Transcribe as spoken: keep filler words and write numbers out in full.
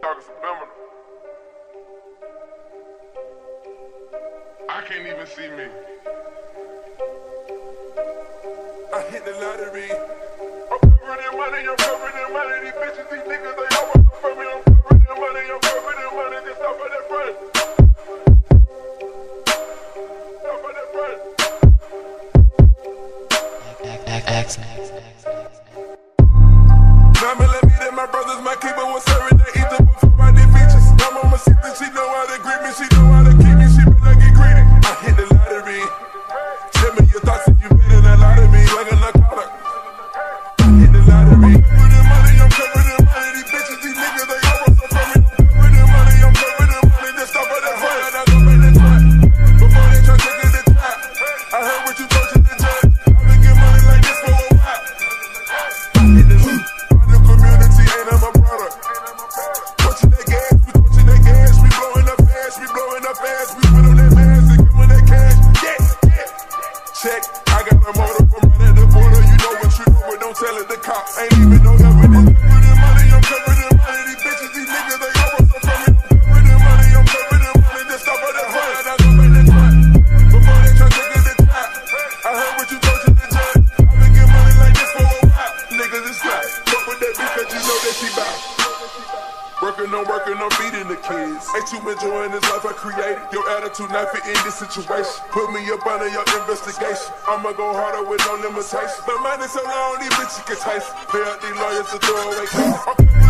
talking subliminal. I can't even see me. I hit the lottery. I'm covering their money, I'm covering their money. These bitches, these niggas, they all want to fuck me. I'm covering their money, I'm covering their money. Just stop at that front. Stop at that front. Mama let me that my brothers, my keeper was serving the ether before I did features. My mama see that she know how to greet me, she know how to keep me, she better get greedy. I hit the lottery. Tell me your thoughts if you been in a lot of me, like a narcotic. I hit the lottery. I'm covering their money, I'm covering their money. These bitches, these niggas, they all want some from me. I'm covering their money, I'm covering their money. Just stop at that front, I go back that front. Before they try to take it to the top, I heard what you told to the judge. I've been getting money like this for a while. I hit the loot. The community ain't I'm a product. Touching that gas, we touching that gas. We blowing up fast, we blowing up fast. We put on that mask and come with that cash. Yeah, yeah. Check, I got a motor from right at the border. You know what you know, but don't tell it the cops. Ain't even no evidence. I'm covering their money, I'm covering their money. These bitches, these niggas, they all want some from me. I'm covering their money, I'm covering their money. Just stop at that front, I go back that front. Before they try to take it to the top, I heard what you told to the judge. I've been getting money like this for a while. Niggas is flat. Fuck with that bitch, cause you know that she bout. Working on working on feeding the kids. Ain't you enjoying this life I created? Your attitude not fit in this situation. Put me up under your investigation. I'ma go harder with no limitation. My mind is so long, these bitches can taste. Pay out these lawyers to throw away cases.